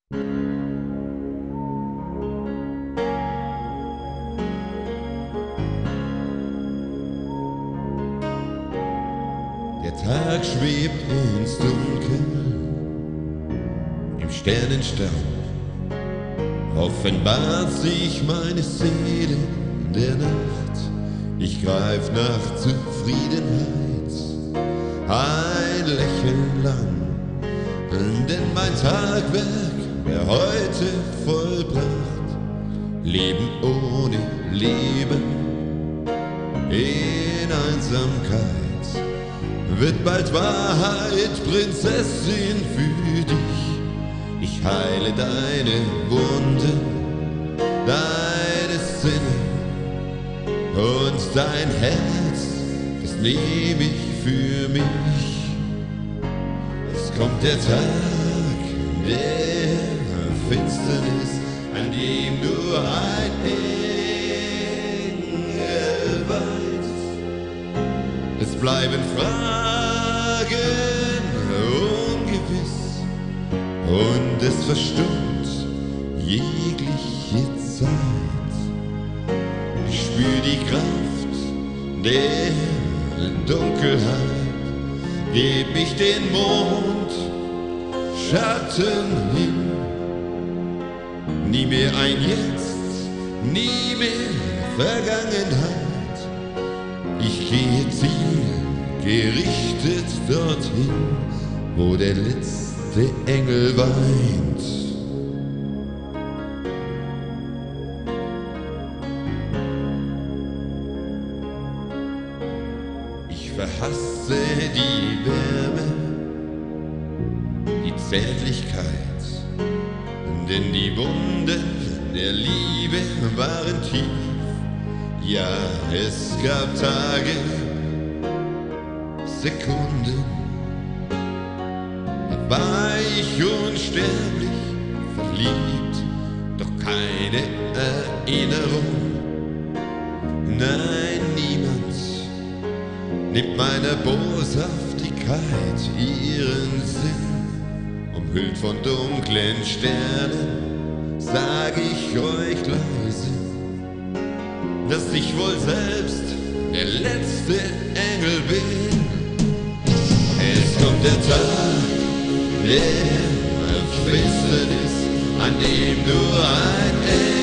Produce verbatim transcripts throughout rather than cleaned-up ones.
Der Tag schwebt ins Dunkel, im Sternenstaub offenbart sich meine Seele in der Nacht. Ich greif nach Zufriedenheit, ein Lächeln lang, denn mein Tagwerk wär heute vollbracht. Leben ohne Leben in Einsamkeit wird bald Wahrheit, Prinzessin, für dich. Ich heile deine Wunden, deine Sinne und dein Herz, das nehm ich für mich. Es kommt der Tag der Finsternis, an dem nur ein Engel weiß. Es bleiben Fragen ungewiss und es verstummt jegliche Zeit. Ich spür die Kraft der Dunkelheit, geb ich den Mond Schatten hin. Nie mehr ein Jetzt, nie mehr Vergangenheit. Ich gehe zielgerichtet dorthin, wo der letzte Engel weint. Ich verhasse die Wärme, die Zärtlichkeit, denn die Wunden der Liebe waren tief. Ja, es gab Tage, Sekunden, da war ich unsterblich verliebt, doch keine Erinnerung. Nein, niemand nimmt meiner Boshaftigkeit ihren Sinn. Umhüllt von dunklen Sternen, sag ich euch leise, dass ich wohl selbst der letzte Engel bin. Es kommt der Tag der Finsternis, an dem nur ein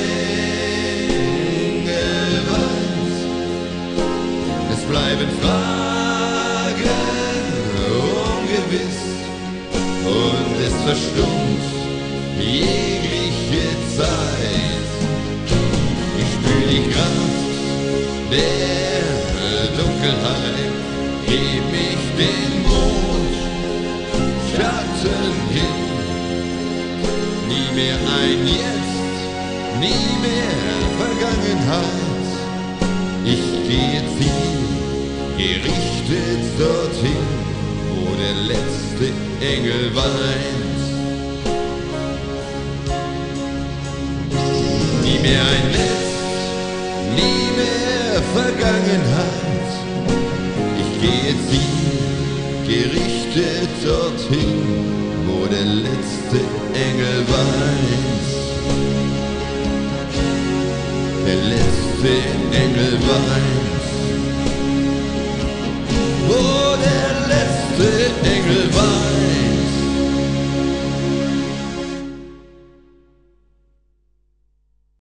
Engel weiß. Es bleiben Fragen ungewiss und es verstummt jegliche Zeit. Ich spür die Kraft der Dunkelheit, geb mich den Mond Schatten hin. Nie mehr ein Jetzt, nie mehr Vergangenheit. Ich gehe zielgerichtet dorthin, wo der letzte Engel weint. Nie mehr ein Netz, nie mehr Vergangenheit. Ich gehe zielgerichtet dorthin, wo der letzte Engel weint. Der letzte Engel weint. Wo der letzte Engel weint.